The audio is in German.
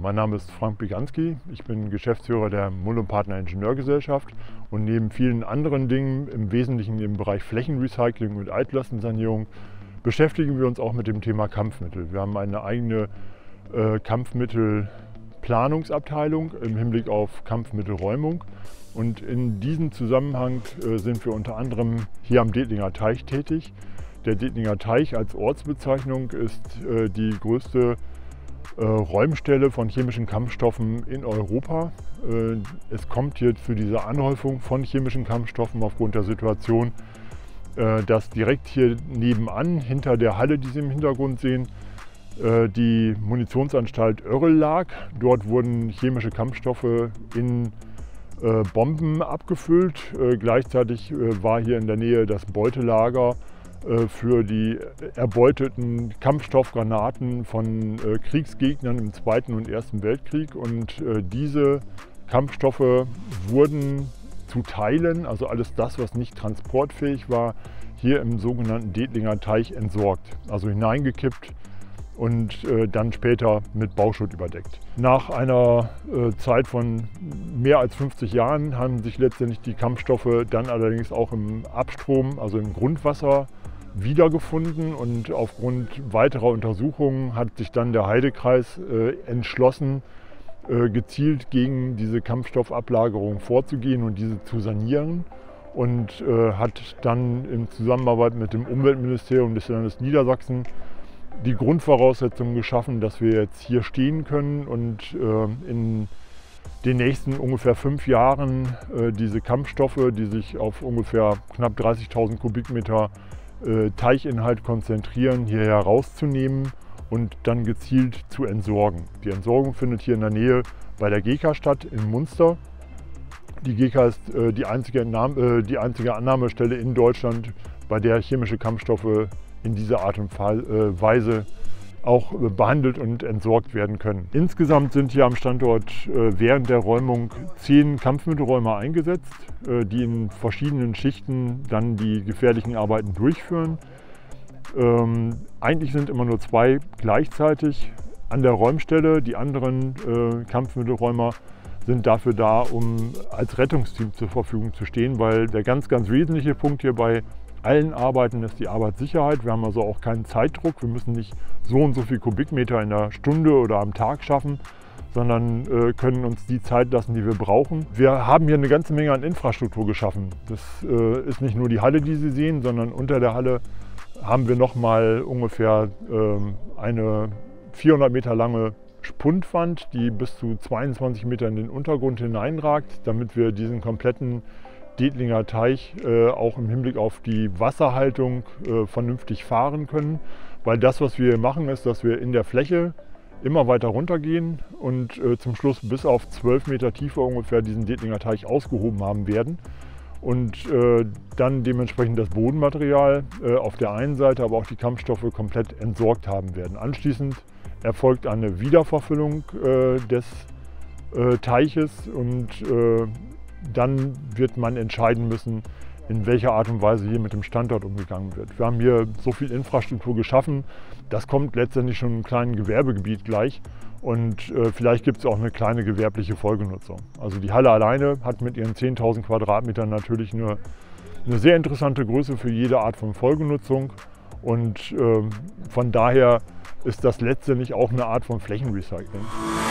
Mein Name ist Frank Biganski, ich bin Geschäftsführer der Mull & Partner Ingenieurgesellschaft und neben vielen anderen Dingen, im Wesentlichen im Bereich Flächenrecycling und Altlastensanierung, beschäftigen wir uns auch mit dem Thema Kampfmittel. Wir haben eine eigene Kampfmittelplanungsabteilung im Hinblick auf Kampfmittelräumung und in diesem Zusammenhang sind wir unter anderem hier am Dettlinger Teich tätig. Der Dettlinger Teich als Ortsbezeichnung ist die größte Räumstelle von chemischen Kampfstoffen in Europa. Es kommt hier zu dieser Anhäufung von chemischen Kampfstoffen aufgrund der Situation, dass direkt hier nebenan, hinter der Halle, die Sie im Hintergrund sehen, die Munitionsanstalt Oerrl lag. Dort wurden chemische Kampfstoffe in Bomben abgefüllt. Gleichzeitig war hier in der Nähe das Beutelager für die erbeuteten Kampfstoffgranaten von Kriegsgegnern im Zweiten und Ersten Weltkrieg. Und diese Kampfstoffe wurden zu Teilen, also alles das, was nicht transportfähig war, hier im sogenannten Dettlinger Teich entsorgt, also hineingekippt und dann später mit Bauschutt überdeckt. Nach einer Zeit von mehr als 50 Jahren haben sich letztendlich die Kampfstoffe dann allerdings auch im Abstrom, also im Grundwasser, wiedergefunden, und aufgrund weiterer Untersuchungen hat sich dann der Heidekreis entschlossen, gezielt gegen diese Kampfstoffablagerung vorzugehen und diese zu sanieren, und hat dann in Zusammenarbeit mit dem Umweltministerium des Landes Niedersachsen die Grundvoraussetzungen geschaffen, dass wir jetzt hier stehen können und in den nächsten ungefähr 5 Jahren diese Kampfstoffe, die sich auf ungefähr knapp 30.000 Kubikmeter Teichinhalt konzentrieren, hier herauszunehmen und dann gezielt zu entsorgen. Die Entsorgung findet hier in der Nähe bei der GEKA statt, in Munster. Die GEKA ist die einzige Annahmestelle in Deutschland, bei der chemische Kampfstoffe in dieser Art und Weise auch behandelt und entsorgt werden können. Insgesamt sind hier am Standort während der Räumung 10 Kampfmittelräumer eingesetzt, die in verschiedenen Schichten dann die gefährlichen Arbeiten durchführen. Eigentlich sind immer nur 2 gleichzeitig an der Räumstelle. Die anderen Kampfmittelräumer sind dafür da, um als Rettungsteam zur Verfügung zu stehen, weil der ganz wesentliche Punkt hier bei allen Arbeiten ist die Arbeitssicherheit. Wir haben also auch keinen Zeitdruck. Wir müssen nicht so und so viel Kubikmeter in der Stunde oder am Tag schaffen, sondern können uns die Zeit lassen, die wir brauchen. Wir haben hier eine ganze Menge an Infrastruktur geschaffen. Das ist nicht nur die Halle, die Sie sehen, sondern unter der Halle haben wir noch mal ungefähr eine 400 Meter lange Spundwand, die bis zu 22 Meter in den Untergrund hineinragt, damit wir diesen kompletten Dettlinger Teich auch im Hinblick auf die Wasserhaltung vernünftig fahren können. Weil das, was wir hier machen, ist, dass wir in der Fläche immer weiter runtergehen und zum Schluss bis auf 12 Meter Tiefe ungefähr diesen Dettlinger Teich ausgehoben haben werden. Und dann dementsprechend das Bodenmaterial auf der einen Seite, aber auch die Kampfstoffe komplett entsorgt haben werden. Anschließend erfolgt eine Wiederverfüllung des Teiches und dann wird man entscheiden müssen, in welcher Art und Weise hier mit dem Standort umgegangen wird. Wir haben hier so viel Infrastruktur geschaffen, das kommt letztendlich schon im kleinen Gewerbegebiet gleich, und vielleicht gibt es auch eine kleine gewerbliche Folgenutzung. Also die Halle alleine hat mit ihren 10.000 Quadratmetern natürlich eine sehr interessante Größe für jede Art von Folgenutzung, und von daher ist das letztendlich auch eine Art von Flächenrecycling.